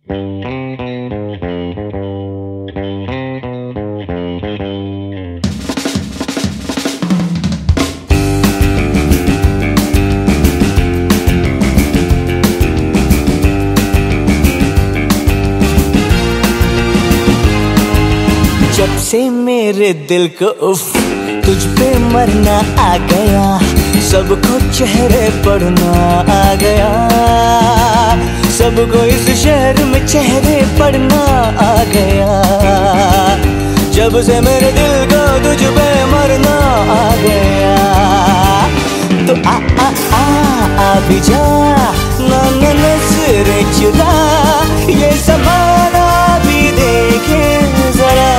जब से मेरे दिल को उफ तुझ पे मरना आ गया, सबको चेहरे पढ़ना आ गया, सबको इस शहर में चेहरे पढ़ना आ गया। जब से मेरे दिल को तुझ पे मरना आ गया, तो आ भी जा ना नजरें चुरा, ये ज़माना भी देखे जरा।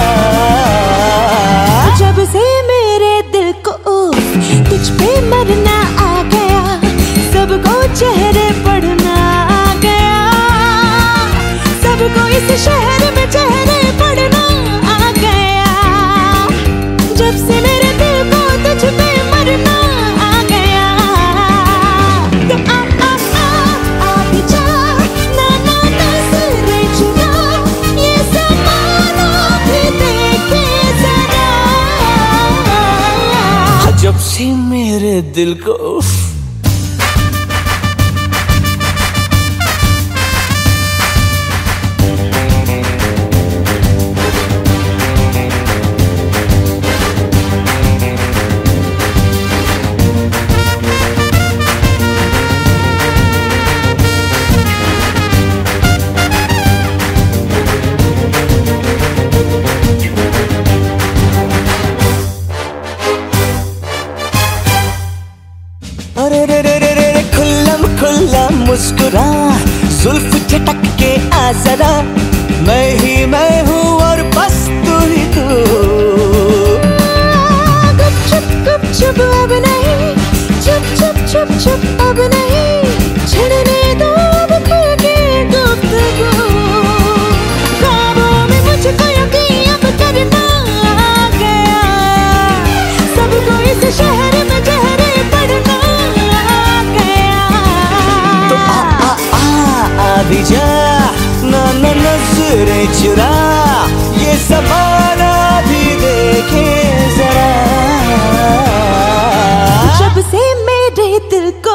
जब से मेरे दिल को तुझ पे मरना आ गया, सबको चेहरे पढ़ना आ गया, सबको इस शहर में चेहरे पढ़ना आ गया। जब से मेरे दिल को तुझ पे मरना आ गया, तो आ भी जा ना नजरें चुरा, ये ज़माना भी देखे जरा। जब से मेरे दिल को अरे रे रे रे रे खुल्लम खुल्ला मुस्कुरा, जुल्फ झटक के आ जरा, मैं हूँ और बस तू ही तू। गुपचुप अब नहीं, चुप अब नहीं, छिड़ने दो अब खुल के गुफ्तगू। ख्वाबों में मुझको यकीन अब करना आ गया, सबको इस शहर में चेहरे पढ़ना आ गया। तो आ भी जा ना नजरें चुरा, ये ज़माना भी देखे जरा। जब से मेरे दिल को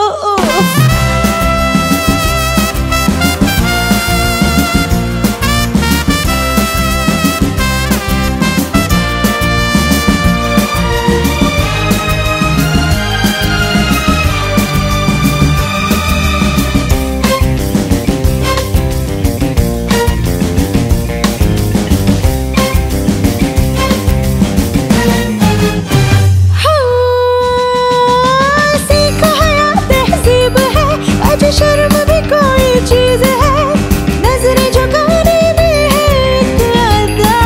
शर्म भी कोई चीज है, नजरें झुकाने में है इतना।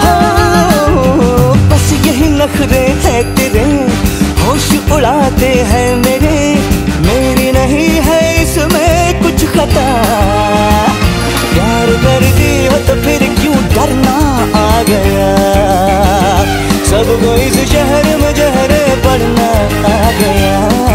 बस यही नखरे हैं तेरे, होश उड़ाते हैं मेरे, मेरी नहीं है इसमें कुछ खता। प्यार करती हो तो फिर क्यों डरना आ गया, सबको इस शहर में जहरे पढ़ना आ गया।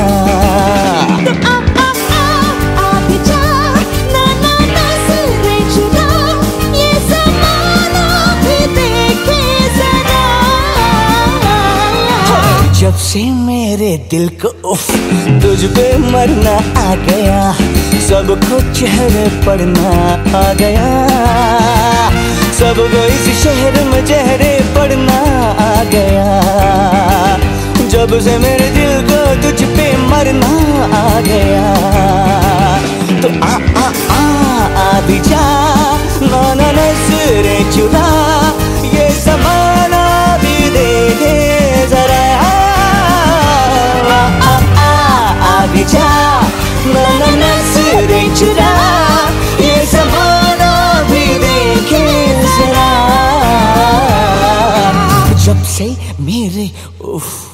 जब से मेरे दिल को उफ तुझ पे मरना आ गया, सबको चेहरे पढ़ना आ गया, सबको इस शहर में चेहरे पढ़ना आ गया। जब से मेरे दिल को तुझ पे मरना आ गया, तो आ भी जा ना नजरें चुरा, ये ज़माना भी देखे जरा। आ भी जा ना नजरें चुरा, ये ज़माना भी देखे जरा। जब से मेरे उफ